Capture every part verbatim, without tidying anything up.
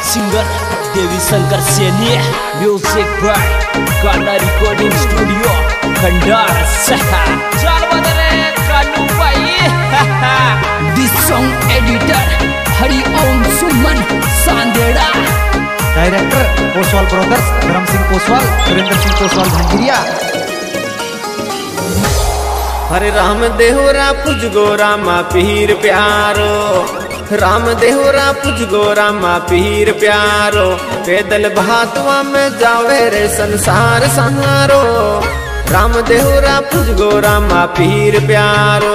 Singer Devi Shankar Saini, music by Gana recording studio Khandar चाल बदरे कानू भाई। This song editor Hari Om Suman Sandera, director Poswal brothers Dharam Singh Poswal, Surendra Singh Poswal भंगिरिया। हरे राम देहोरा पुज गो रामा पीर प्यारो, राम देहोरा पुज गो रामा पीर प्यारो, पैदल भातवा में जावे रे संसार सहारो। राम देहोरा पुज गो रामा पीर प्यारो।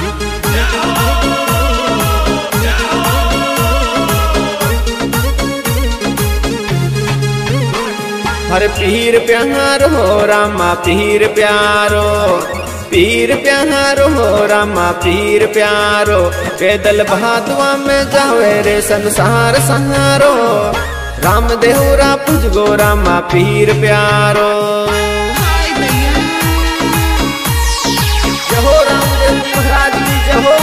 हरे पीर प्यारो रामा पीर प्यारो, पीर प्यारो हो रामा पीर प्यारो, पैदल भातवा में जावे रे संसार सहारो। राम देहुरा पुज गो रामा पीर प्यारो। जय हो राम देव महाराज की जय हो।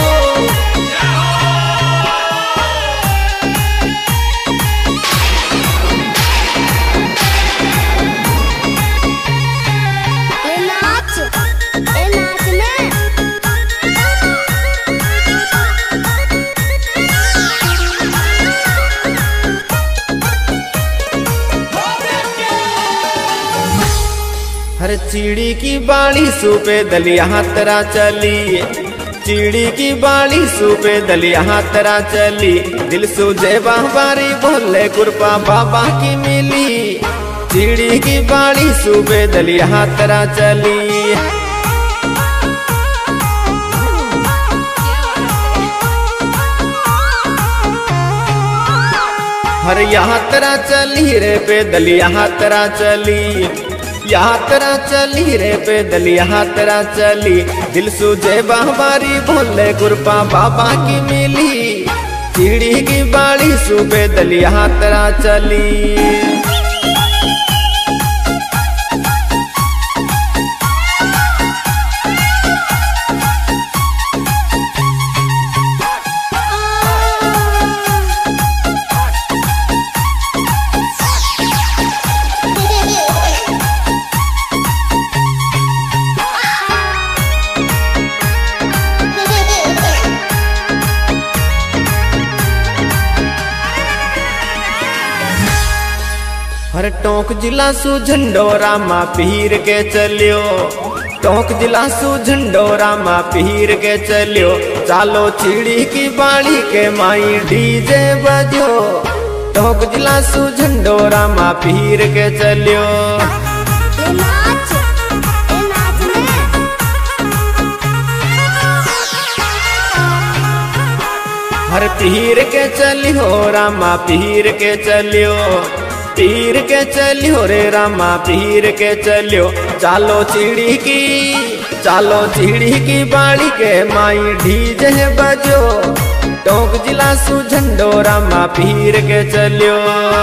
हर चिड़ी की बाड़ी सूपे दलिया तरा चली, चिड़ी की बाड़ी सूपे दलिया तरा चली, दिल सूझे बाबारी बोले कृपा बाबा की मिली। चिड़ी की बाड़ी सूपे दलिया तरा चली, हर यात्रा चली रे पे दलिया यात्रा चली, यात्रा चली रे पैदल यात्रा चली, दिल सूझे बाबारी बोले कृपा बाबा की मिली। चिड़ी की बाड़ी सु पैदल यात्रा चली। हर टोंक जिला सु झंडोरा मा पीर के चलियो, टोंक जिला सु झंडोरा मा पीर के चलियो, चालो चिड़ी की बाड़ी के माई डीजे बजो। टोंक जिला सु झंडोरा मा पीर के चलियो, हर पीर के चलियो रामा पीर के चलियो, पीर के चलियो रे रामा पीर के चलियो, चालो चिड़ी की चालो चिड़ी की बाड़ी के माई डीजे बजो। टोंक जिला सु झंडो रामा पीर के चलियो।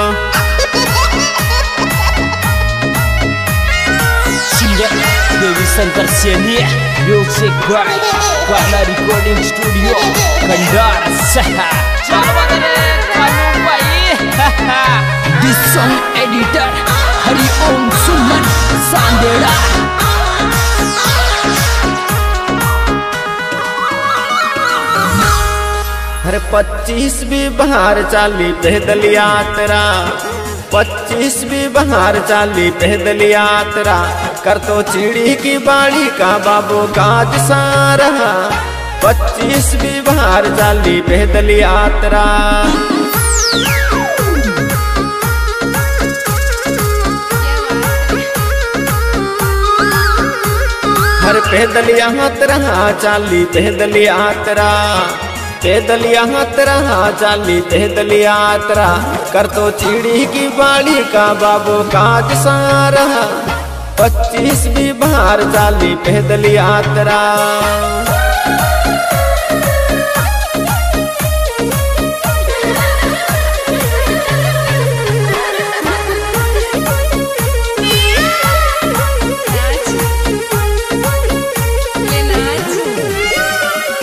Singer Devi Shankar Saini, music by Gana recording studio Khandar this song editor Hari Om Suman Sandera. हर पच्चीस भी बाहर चाली पैदल यात्रा, पच्चीस भी बाहर चाली पैदल यात्रा, कर तो चिड़ी की बाड़ी का बाबू काज सारा। पच्चीस भी बाहर चाली पैदल यात्रा, हर पैदल यात्रा चाली पैदल यात्रा, पैदल यात्रा चाली पैदल यात्रा, कर तो चिड़ी की बाड़ी का बाबू काज सारा। पच्चीस भी बाहर चाली पैदल यात्रा।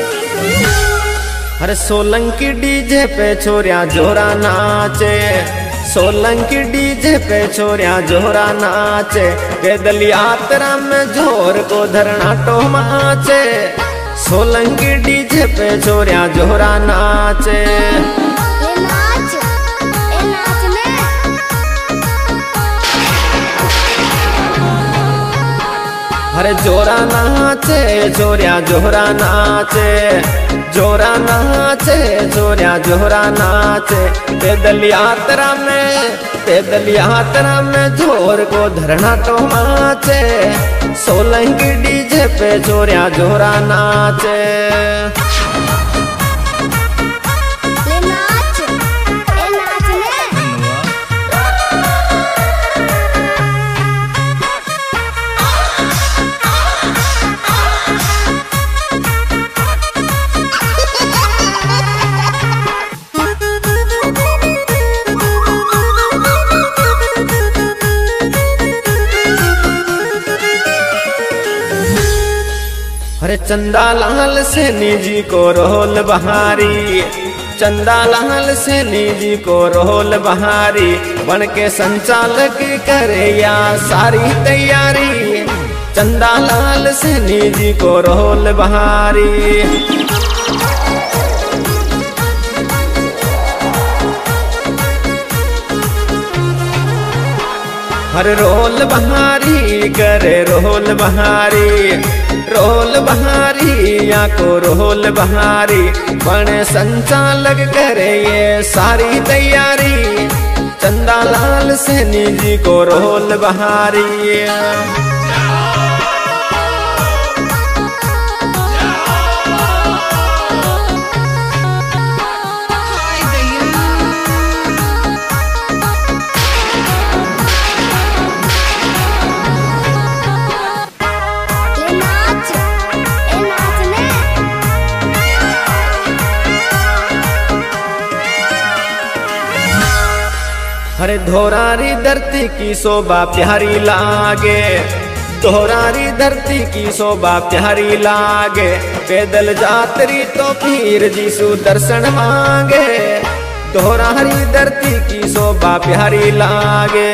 हर सोलंकी डीजे पे छोरिया जोरा नाचे, सोलंकी डीजे पे छोरिया जोरा नाचे, पैदल यात्रा में जोर को धरना टो माचे। सोलंकी डीजे पे छोरिया जोरा नाचे। अरे जोरा नाचे छोरिया जोरा नाचे, जोरा नाचे छोरिया जोरा नाचे। पैदल यात्रा में पैदल यात्रा में जोर को धरना तो माचे। सोलंकी डीजे पे छोरिया जोरा नाचे। अरे चंदा लाल सैनी जी को रोल बहारी, चंदा लाल सैनी जी को रोल बहारी। बन के संचालक करे या सारी तैयारी। चंदा लाल सैनी जी को रोल बहारी। हर रोल बहारी करे रोल बहारी, रोल बहारी या को रोल बहारी। बने संचालक करे ये सारी तैयारी। चंदा लाल सैनी जी को रोल बहारी। अरे धोरारी धरती की शोभा प्यारी लागे, धोरारी धरती की शोभा प्यारी लागे। पैदल यात्री तो पीर जीसु दर्शन मांगे। धोरारी धरती की शोभा प्यारी लागे।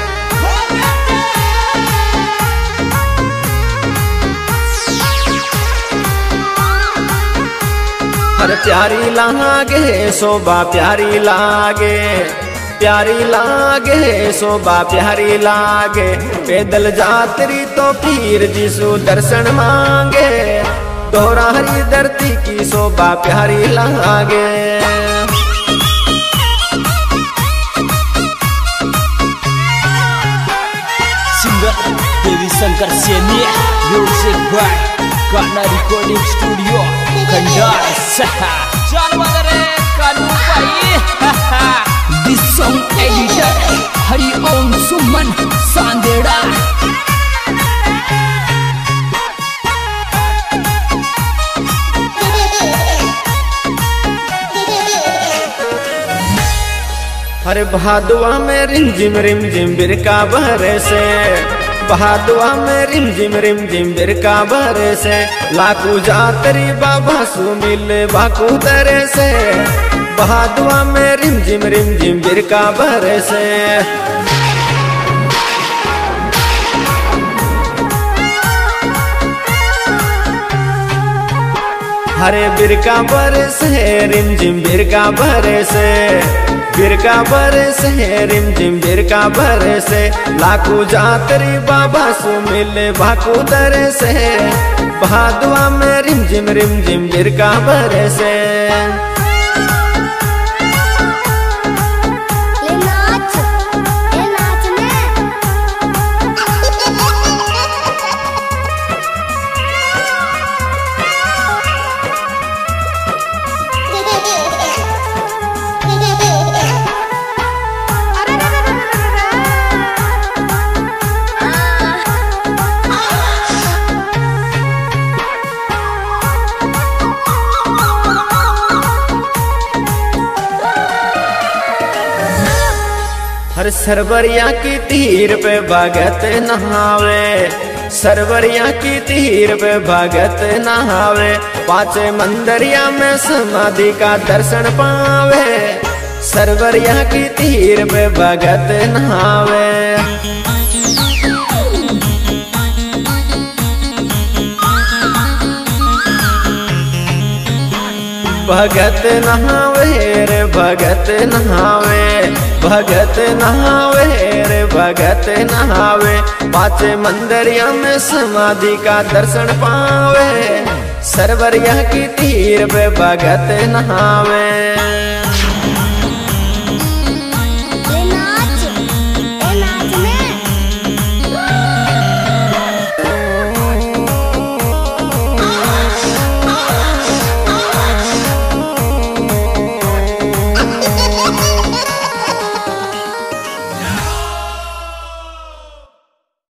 अरे प्यारी लागे शोभा प्यारी लागे, प्यारी लागे शोभा प्यारी लागे। पैदल यात्री तो पीर जीसु दर्शन मांगे। दोहरारी धरती की शोभा प्यारी लागे। Singer Devi Shankar Saini, music by Gana recording studio Khandar सहा। जानवर कानू भाई this song editor Hari Om Suman सांदेड़ा। अरे भादुआ में रिमझिम रिमझिम बिरका बहरे से, भादुआ में रिमझिम रिमझिम बिरका बहरे से। लाकू जातरी बाबा सु मिले बाकू तरे से। भादुआ में रिमझिम रिमझिम बिरका बहरे से। हरे बिरका बरसे रिमझिम बिरका बरसे, बिरका बरसे रिमझिम बिरका बरसे। लाखू जातरी बाबा सु मिले भाकू दरे से। भादुआ में रिमझिम रिमझिम बिरका बरसे। हर सरवरिया की तीर पे भगत नहावे, सरवरिया की तीर पे भगत नहावे। पाँचे मंदरिया में समाधि का दर्शन पावे। सरवरिया की तीर पे भगत नहावे। भगत नहावे रे भगत नहावे, भगत नहावे रे भगत नहावे, पाँचे मंदिरिया में समाधि का दर्शन पावे, सरवरिया की तीर पे भगत नहावे।